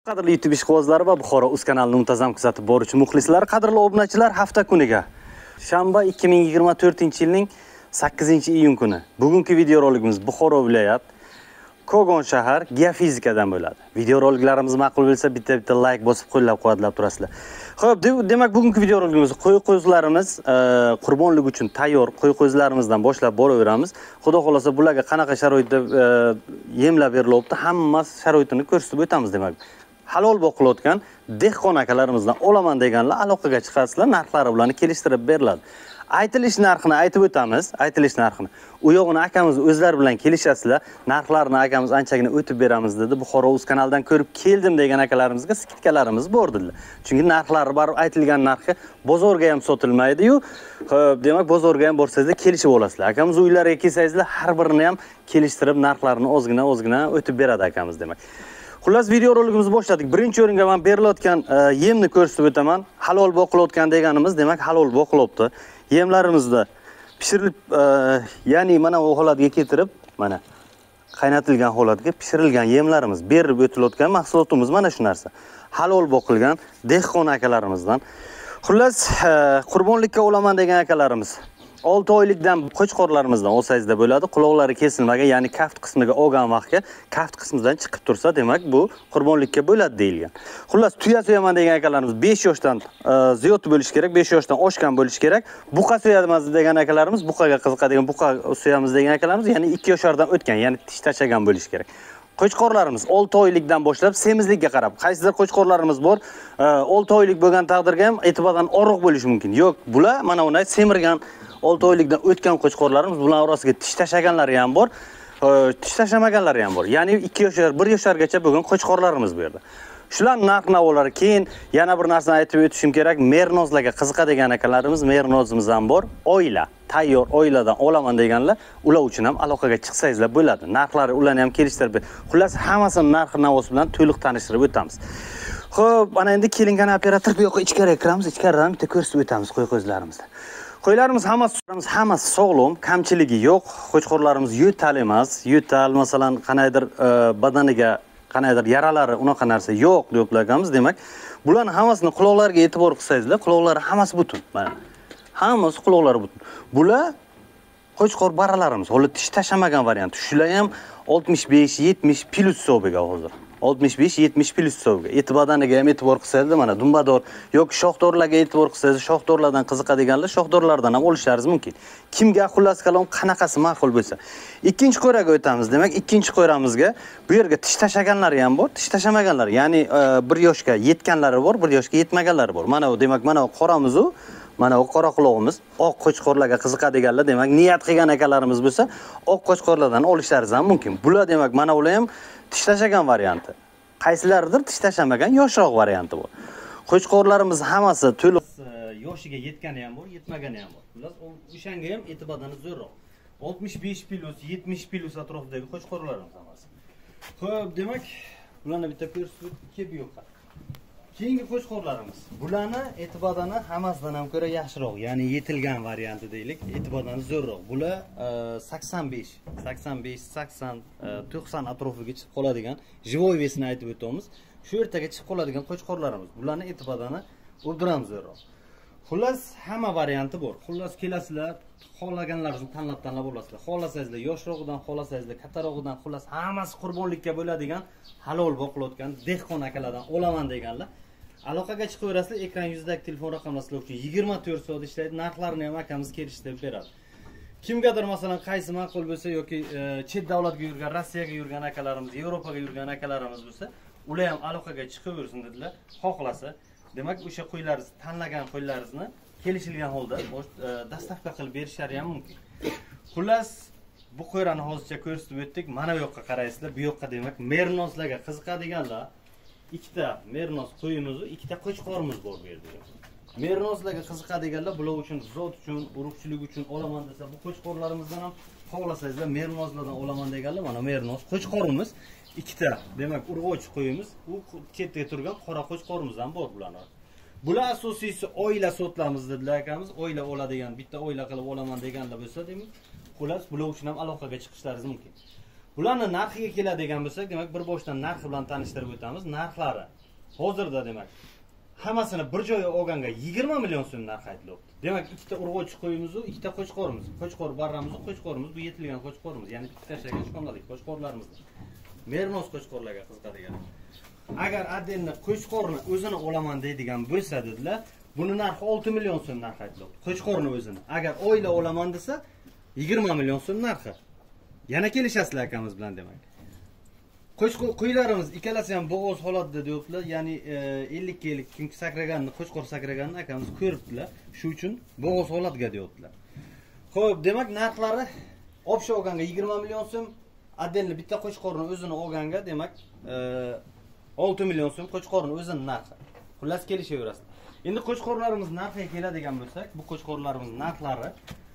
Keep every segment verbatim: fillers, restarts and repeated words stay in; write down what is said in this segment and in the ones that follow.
Qadrli YouTube ishqibozlari va Buxoro Uz kanalini muntazam kuzatib boruvchi muxlislar, qadrli obunachilar, hafta kuniga shanba ikki ming yigirma to'rtinchi yilning sakkizinchi iyun kuni. Bugungi video roligimiz Buxoro viloyat Kogon shahar geofizikadan bo'ladi. Video roliklarimiz ma'qul bo'lsa, bitta-bitta like bosib qo'llab-quvvatlab turasizlar. Xo'p, demak bugungi video roligimiz qo'y-qo'zlarimiz qurbonlik uchun tayyor qo'y-qo'zlarimizdan boshlab boraveramiz. Xudo xolasa bularga qanaqa sharoitda yemlab berilyapti, hamma sharoitini ko'rsatib o'tamiz demak. Halol boqilayotgan dehqon akalarimizdan olaman deganlar aloqaga chiqasizlar, narxlari bilan kelishtirib beriladi. Aytilish narxini aytib o'tamiz, aytilish narxini. U yog'ini akamiz o'zlari bilan kelishasizlar, narxlarini akamiz anchagina o'tib beramiz dedi. Buxoro Uz kanaldan ko'rib keldim degan akalarimizga skidkalarimiz bor dedilar. Chunki narxlari baribir aytilgan narxga bozorga ham sotilmaydi-yu, xo'p, demak bozorga ham borsangizlar kelishib olasizlar. Akamiz uylariga kelsangizlar har birini ham kelishtirib narxlarini ozgina-ozgina o'tib beradi akamiz demak. Xullas video roligimizni boshladik. Birinchi o'ringa men berilayotgan yemni ko'rsatib o'taman. Halol boqilayotgan deganimiz, demak halol boqilyapti. Yemlarimizda pishirilib, ya'ni mana bu holatga keltirib, mana qaynatilgan holatga pishirilgan yemlarimiz berib o'tilayotgan mahsulotimiz mana shu narsa. Halol boqilgan dehqon akalarimizdan. Xullas, qurbonlikka olaman degan akalarimiz olti oylikdan qo'chqorlarimizdan olsangizda bo'ladi. Quloqlari kesilmagan, ya'ni kaft qismiga olgan vaqtga kaft qismidan chiqib tursa, demak bu qurbonlikka bo'ladi deyilgan. Xullas, tuya so'yaman degan akalarimiz besh yoshdan ziyod bo'lish kerak, besh yoshdan oshgan bo'lish kerak. Buqa so'yamiz degan akalarimiz, buqaga qiziqadigan buqa so'yamiz degan akalarimiz, ya'ni ikki yoshlardan o'tgan, ya'ni tish tashlagan bo'lish kerak. Qo'chqorlarimiz olti oylikdan boshlab semizlikka qarab, qaysidir qo'chqorlarimiz bor, olti oylik bo'lgan taqdirda ham e'tibordan oriq bo'lishi mumkin. Yo'q, bular mana unday semirgan olti oylikdan o'tgan qo'chqorlarimiz, bular orasiga tish tashlaganlari ham bor, tish tashlamaganlari ham bor. Ya'ni ikki yoshlar, bir yoshlargacha bo'lgan qo'chqorlarimiz bu yerda. Shular narx-navolari. Keyin yana bir narsani aytib o'tishim kerak. Mernozlarga qiziqadigan akalarimiz, mernozimiz ham bor. Oila, tayyor oiladan olaman deganlar, ular uchun ham aloqaga chiqsangizlar bo'ladi. Narxlari ularni ham kelishtirib, xullas hammasini narx-navosi bilan to'liq tanishtirib o'tamiz. Xo'p, mana endi kelingan operator bu yoqqa ichkariga kiramiz, ichkaridan bitta ko'rsatib o'tamiz qo'y-qo'zlarimizni. Qo'ylarimiz hammasi hammasi sog'lom, kamchiligi yo'q. Qo'chqorlarimiz yo'tal emas. Yo'tal, masalan, qanaydir badaniga qanaydir yaralari, unaqa narsa yo'q deb bilamiz. Demak, bularning hammasini quloqlariga e'tibor qilsangizlar, quloqlari hammasi butun. Mana hammasi quloqlari butun. Bular qo'chqor baralarimiz, hali tish tashlamagan variant. Shular ham oltmish besh yetmish plus hisobiga hozir. oltmish besh yetmish plus hisobiga. Etibadaniga ham e'tibor qilsangiz, mana dumbador yoki shoxdorlarga e'tibor qilsangiz, shoxdorlardan qiziqadiganlar shoxdorlardan ham olishlaringiz mumkin. Kimga xullas kalom qanaqasi ma'qul bo'lsa. Ikkinchi qo'raga o'tamiz. Demak, ikkinchi qo'ramizga bu yerga tish tashlaganlari ham bor, tish tashlamaganlar. Ya'ni bir yoshga yetganlari bor, bir yoshga yetmaganlari bor. Mana u demak, mana u qoramiz u. Mana o qora quloqimiz, oq qo'chqorlarga qiziqadiganlar, demak, niyat qilgan akalarimiz bo'lsa, oq qo'chqorlardan olishlaringiz ham mumkin. Bular demak, mana ular ham tish tashlagan varianti. Qaysilaridir tish tashlamagan yoshroq varianti bor. Qo'chqorlarimiz hammasi to'liq yoshiga yetgani ham bor, yetmagani ham bor. Xullas, o'shanga ham e'tibordan zo'rroq. oltmish besh plus, yetmish plus atrofidagi qo'chqorlarimiz hammasi. Xo'p, demak, bularni bitta ko'rsatib kelib yo'qqa. Keyingi qo'chqorlarimiz. Bularni e'tibordan hammasidan ham ko'ra yaxshiroq, ya'ni yetilgan varianti deylik, e'tibordan zo'rroq. Bular sakson besh, sakson besh, sakson, to'qson atrofiga chiqib qoladigan, jivoy vesini aytib o'tamiz. Shu yertaga chiqib qoladigan qo'chqorlarimiz. Bularni e'tibordan o'ldiram zo'rroq. Xullas, hamma varianti bor. Xullas, kelasizlar, xohlaganlaringizni tanlab-tanlab olasizlar. Xohlasangizlar yoshroqdan, xohlasangizlar kattarog'idan, xullas hammasi qurbonlikka bo'ladigan, halol boqilayotgan dehqon akalardan olaman deganlar. Aloqaga chiqaverasizlar, ekran yuzidagi telefon raqamlar sizlar uchun yigirma to'rt soat ishlaydi. Narxlarini ham akamiz kelishtirib beradi. Kimgadir masalan qaysi ma'qul bo'lsa yoki chet davlatga yurgan, Rossiyaga yurgan akalarimiz, Yevropaga yurgan akalarimiz bo'lsa, ular ham aloqaga chiqaversin dedilar. Xohlasa, demak, o'sha qo'ylaringiz, tanlagan qo'ylaringizni kelishilgan holda dastavka qilib berishlari ham mumkin. Xullas, bu qo'yrani hozircha ko'rsatib o'tdik. Mana bu yoqqa qaraysizlar. Bu yoqqa demak, mernozlarga qiziqadiganlar ikkita mernoz qo'yimiz, ikkita qo'chqorimiz bor bu yerda. Mernozlarga qiziqadiganlar, bular uchun zot uchun, urug'chilik uchun olaman desa, bu qo'chqorlarimizdan ham xohlasangizlar mernozlardan olaman deganlar, mana mernoz qo'chqorimiz ikkita, demak, urg'ochi qo'yimiz, u chetda turgan qora qo'chqorimiz ham bor bularning. Bular asosiysi oila sotlamiz dedilar akamiz, oila oladigan, bitta oila qilib olaman deganlar bo'lsa, demak, xullas bular uchun ham aloqaga chiqishlaringiz mumkin. Bularni narxiga keladigan bo'lsak, demak bir boshdan narxi bilan tanishtirib o'tamiz. Narxlari hozirda demak hammasini bir joyga olganga yigirma million so'm narx aytilyapti. Demak, ikkita urg'ochi qo'yimiz va ikkita qo'chqorimiz. Qo'chqor barramiz, qo'chqorimiz bu yetilgan qo'chqorimiz, ya'ni ikkita tashlagan shkonlalik qo'chqorlarimiz. Mernos qo'chqorlarga qiziqadigan. Agar addenni qo'chqorni o'zini olaman deydigan bo'lsa dedilar, buni narxi olti million so'm narx aytilyapti. Qo'chqorni o'zini. Agar oila olaman desa, yigirma million so'm narxi. Yana kelishasizlar akamiz bilan demak. Qo'chqor qo'ylarimiz ikkalasi ham bo'g'oz holatda deyaptilar, ya'ni ellik ga ellik chunki sakraganni, qo'chqor sakraganni akamiz ko'ribdilar. Shu uchun bo'g'oz holatga deyaptilar. Xo'p, demak narxlari opsha olganga yigirma million so'm, addenli bitta qo'chqorni o'zini olganga demak olti million so'm qo'chqorni o'zini narxi. Xullas kelishaverasiz. Endi qo'chqorlarimiz narxiga keladigan bo'lsak, bu qo'chqorlarimiz narxlari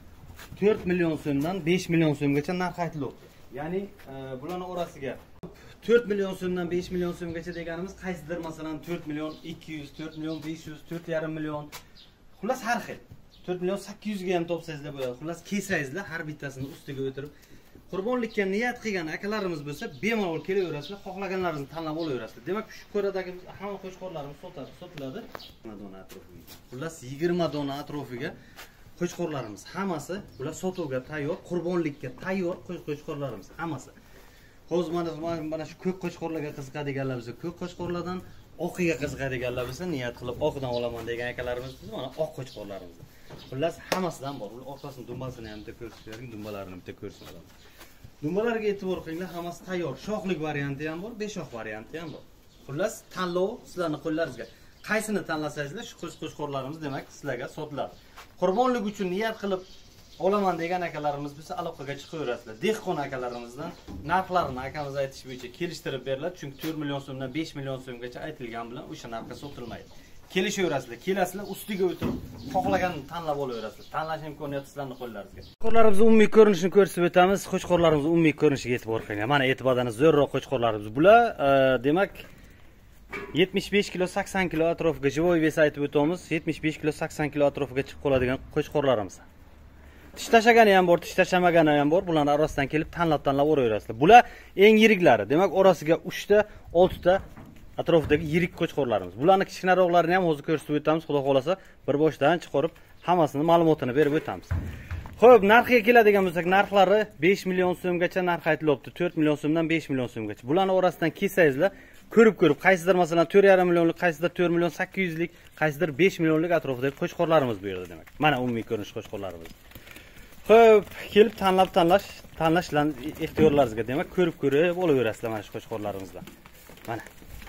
to'rt million so'mdan besh million so'mgacha narx aytilyapti. Ya'ni bularning orasiga to'rt million so'mdan besh million so'mgacha deganimiz qaysidir masalan to'rt million ikki yuz, to'rt million besh yuz, to'rt yarim million. Xullas har xil. to'rt million sakkiz yuz ga ham topsangizlar bo'ladi. Xullas kelsangizlar har bittasini ustiga o'tirib qurbonlikka niyat qilgan akalarimiz bo'lsa, bemalol kelaverasizlar, xohlaganlaringizni tanlab olaverasizlar. Demak, shu ko'radagi hamma qo'chqorlarimiz sotiladi. Dona atrofiga. Xullas yigirma dona atrofiga qo'chqorlarimiz hammasi bular sotuvga tayyor, qurbonlikka tayyor qo'chqorlarimiz hammasi. Hozir mana mana shu ko'k qo'chqorlarga qiziqadiganlar bo'lsa, ko'k qo'chqorlardan oqiga qiziqadiganlar bo'lsa, niyat qilib oqidan olaman degan akalarimiz bo'lsa, mana oq qo'chqorlarimiz. Xullas hammasidan bor. Ular orqasini dumbasini ham bitta ko'rsatib bering, dumbalarini bitta ko'rsin odam. Dumbalarga e'tibor qilinglar, hammasi tayyor. Shoxlik varianti ham bor, beshox varianti ham bor. Xullas tanlov sizlarning qo'llaringizga. Qaysini tanlasangizlar, shu qo'chqorlarimiz demak sizlarga sotiladi. Qurbonlik uchun niyat qilib olaman degan akalarimiz bo'lsa, aloqaga chiqaverasizlar. Dehqon akalarimizdan narxlarini akamiz aytish bo'yicha kelishtirib beriladi, chunki to'rt million so'mdan besh million so'mgacha aytilgan bilan o'sha narxga sotilmaydi. Kelishaverasizlar, kelasizlar, ustiga o'tirib, xohlaganini tanlab olaverasizlar. Tanlash imkoniyati sizlarning qo'llaringizga. Qo'chqorlarimizning umumiy ko'rinishini ko'rsatib o'tamiz. Qo'chqorlarimizning umumiy ko'rinishiga e'tibor qiling. Mana e'tibordan zo'rroq qo'chqorlarimiz. Bular, demak, yetmish besh kilo, sakson kilo atrofiga jivoy vesi aytib o'tamiz. yetmish besh kilo, sakson kilo atrofiga chiqib qoladigan qo'chqorlarimiz. Tish tashagani ham bor, tish tashamagani ham bor. Bularning orasidan kelib tanlab-tanlab o'raverasizlar. Bular eng yiriklari. Demak, orasiga uch ta, olti ta atrofidagi yirik qo'chqorlarimiz. Bularning kichkinaroqlarini ham hozir ko'rsatib o'tamiz. Xudo xolasa, bir boshdan chiqarib, hammasini ma'lumotini berib o'tamiz. Xo'p, narxiga keladigan bo'lsak, narxlari besh million so'mgacha narx aytilyapti. to'rt million so'mdan besh million so'mgacha. Bularning orasidan kelsangizlar, ko'rib-ko'rib, qaysidir masalan to'rt yarim millionlik, qaysidir to'rt million sakkiz yuz lik, qaysidir besh millionlik atrofidagi qo'chqorlarimiz bu yerda demak. Mana umumiy ko'rinish qo'chqorlarimiz. Xo'p, kelib tanlab tanlash, tanlashlar ixtiyorlaringizga demak, ko'rib-ko'rib olaverasizlar mana shu qo'chqorlarimizdan. Mana.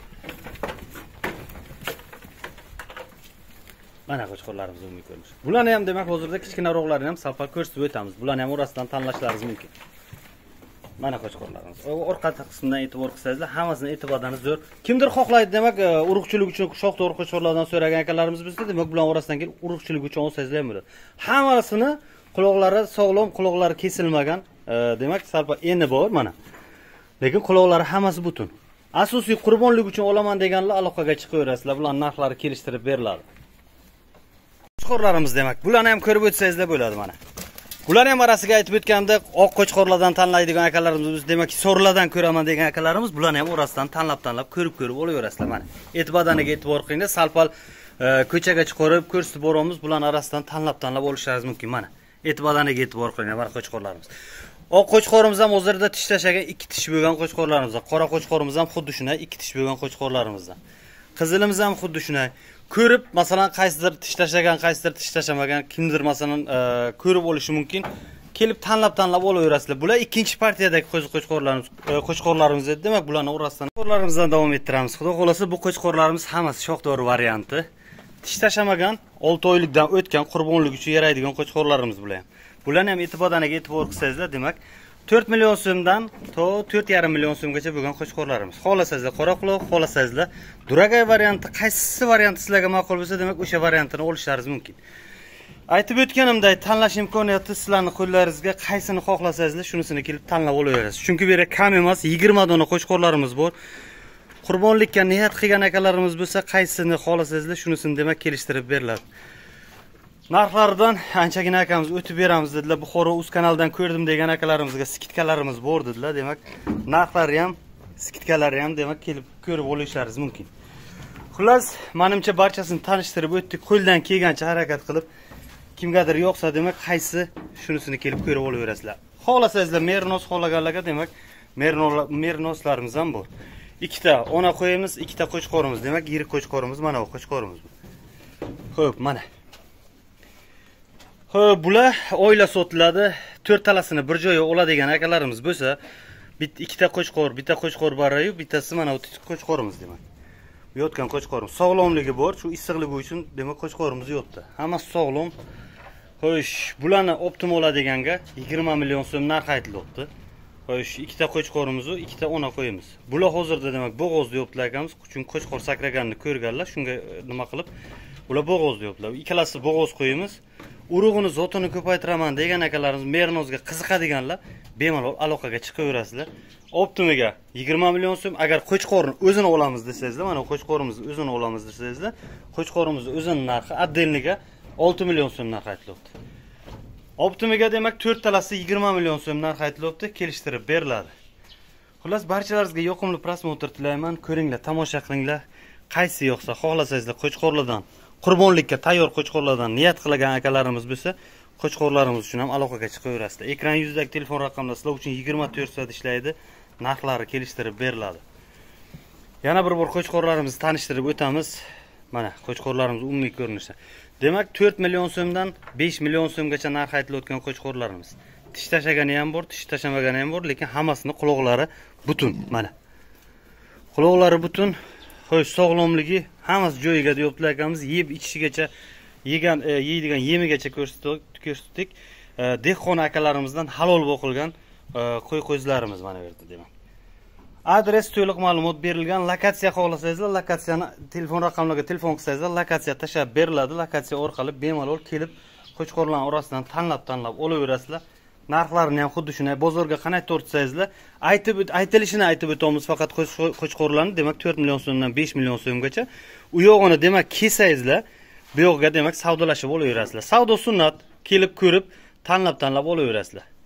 Mana qo'chqorlarimiz umumiy ko'rinishi. Bularni ham demak hozirda kichkinaroqlarini ham salpal ko'rsatib o'tamiz. Bularni ham orasidan tanlashlaringiz mumkin. Mana qo'chqorlarimiz. Orqa qismidan e'tibor qilsangizlar, hammasini e'tibordan zo'r. Kimdir xohlaydi demak, urug'chilik uchun shox to'g'ri qo'chqorlardan so'ragan akalarimiz bo'lsa, demak, bular orasidan kelib urug'chilik uchun olsangizlar ham bo'ladi. Hammasini quloqlari sog'lom, quloqlari kesilmagan, demak, salpal eni bor mana. Lekin quloqlari hammasi butun. Asosiy qurbonlik uchun olaman deganlar aloqaga chiqaverasizlar. Bularning narxlari kelishtirib beriladi. Qo'chqorlarimiz demak, bularni ham ko'rib o'tsangizlar bo'ladi mana. Bularni ham orasiga aytib o'tgandek, oq qo'chqorlardan tanlaydigan akalarimiz, demak, so'rlardan ko'raman degan akalarimiz, bularni ham orasidan tanlab-tanlab ko'rib-ko'rib olaverasizlar mana. E'tibordaniga e'tibor qilinglar, salpal ko'chaga chiqarib ko'rsatib boramiz, bularni orasidan tanlab-tanlab olishlaringiz mumkin mana. E'tibordaniga e'tibor qilinglar mana qo'chqorlarimiz. Oq qo'chqorimiz ham hozirda tish tashagan ikki tish bo'lgan qo'chqorlarimiz. Qora qo'chqorimiz ham xuddi shunday ikki tish bo'lgan qo'chqorlarimizdan. Qizilimiz ham xuddi shunday. Ko'rib, masalan, qaysidir tish tashagan, qaysidir tish tashamagan, kimdir masalan ko'rib olishi mumkin. Kelib tanlab-tanlab olaverasizlar. Bular ikkinchi partiyadagi qo'chqorlarimiz, qo'chqorlarimiz edi. Demak, bularni orasidan qo'chqorlarimizdan davom ettiramiz. Xudo xolasa, bu qo'chqorlarimiz hammasi shoxdori varianti. Tish tashamagan, olti oylikdan o'tgan qurbonlik uchun yaraydigan qo'chqorlarimiz bular ham. Bularni ham e'tibordaniga e'tibor qilsangizlar, demak, to'rt million so'mdan to to'rt yarim million so'mgacha bo'lgan qo'chqorlarimiz. Xohlasangizlar qora quloq, xohlasangizlar duragay varianti, qaysi varianti sizlarga ma'qul bo'lsa, demak, o'sha variantini olishlaringiz mumkin. Aytib o'tganimdek, tanlash imkoniyati sizlarning qo'llaringizga, qaysini xohlasangizlar, shunisini kelib tanlab olaverasiz. Chunki bu yerda kam emas, yigirma dona qo'chqorlarimiz bor. Qurbonlikka niyat qilgan akalarimiz bo'lsa, qaysini xohlasangizlar, shunisini demak kelishtirib beriladi. Narxlaridan anchagina akamiz o'tib beramiz dedilar. Buxoro uz kanaldan ko'rdim degan akalarimizga skidkalarimiz bor dedilar. Demak, narxlari ham, skidkalari ham demak kelib ko'rib olishlaringiz mumkin. Xullas, menimcha barchasini tanishtirib o'tdik. Qo'ldan kelgancha harakat qilib, kimgadir yo'qsa demak, qaysi shunisini kelib ko'rib olaverasizlar. Xohlasangizlar mernos xohlaganlarga demak, mernoslarimiz ham bor. Ikkita ona qo'yimiz, ikkita qo'chqorimiz, demak, yirik qo'chqorimiz, mana bu qo'chqorimiz. Xo'p, mana. Xo'p, bular oila sotiladi. to'rt talasini bir joyga oladigan akalarimiz bo'lsa, bitta ikkita qo'chqor, bitta qo'chqor bor-yu, bittasi mana bu qo'chqorimiz demak. Bu yotgan qo'chqorimiz sog'lomligi bor, shu issiqligi uchun demak qo'chqorimiz yo'qdi. Hammasi sog'lom. Xo'sh, bularni optim oladiganga yigirma million so'm narx aytilyapti. Xo'sh, ikkita qo'chqorimiz va ikkita ona qo'yimiz. Bular hozirda demak bo'g'oz deyaptilar akamiz, chunki qo'chqor sakraganini ko'rganlar, shunga nima qilib bular bo'g'oz deyaptilar. Ikkalasi bo'g'oz qo'yimiz. Urug'ini zotini ko'paytiraman degan akalarimiz, mernozga qiziqadiganlar bemalol aloqaga chiqaverasizlar. Optimiga yigirma million so'm, agar qo'chqorni o'zini olamiz desangizlar, mana qo'chqorimizni o'zini olamiz desangizlar, qo'chqorimizni o'zining narxi addelniga olti million so'm narx aytilyapti. Optimiga demak to'rt talasi yigirma million so'm narx aytilyapti, kelishtirib beriladi. Xullas, barchalaringizga yoqimli prosmotr tilayman. Ko'ringlar, tomosha qilinglar. Qaysi yoqsa xohlasangizlar qo'chqorlardan, qurbonlikka tayyor qo'chqorlardan niyat qilgan akalarimiz bo'lsa, qo'chqorlarimiz uchun ham aloqaga chiqaverasizlar. Ekran yuzidagi telefon raqamlar sizlar uchun yigirma to'rt soat ishlaydi. Narxlari kelishtirib beriladi. Yana bir bor qo'chqorlarimizni tanishtirib o'tamiz. Mana qo'chqorlarimiz umumiy ko'rinishda. Demak, to'rt million so'mdan besh million so'mgacha narx aytilayotgan qo'chqorlarimiz. Tish tashagani ham bor, tish tashamagani ham bor, lekin hammasini quloqlari butun, mana. Quloqlari butun, xo'sh, sog'lomligi hammasi joyiga deyaptilar akamiz. Yeb ichishigacha, yegan, yeydigan yemigacha ko'rsatdik. Dehqon akalarimizdan halol boqilgan qo'y qo'zlarimiz mana bu yerda demak. Adres, to'liq ma'lumot berilgan. Lokatsiya xohlasangizlar, lokatsiyani telefon raqamlariga telefon qilsangizlar, lokatsiya tashab beriladi. Lokatsiya orqali bemalol kelib qo'chqorlar orasidan tanlab-tanlab olaverasizlar. Narxlarini ham xuddi shunday bozorga qanday tortsangizlar, aytib aytilishini aytib o'tamiz. Faqat qo'chqorlarni demak to'rt million so'mdan besh million so'mgacha u yog'ini demak kelsangizlar, bu yoqqa demak savdolashib olaverasizlar. Savdo sunnat, kelib ko'rib tanlab-tanlab olaverasizlar.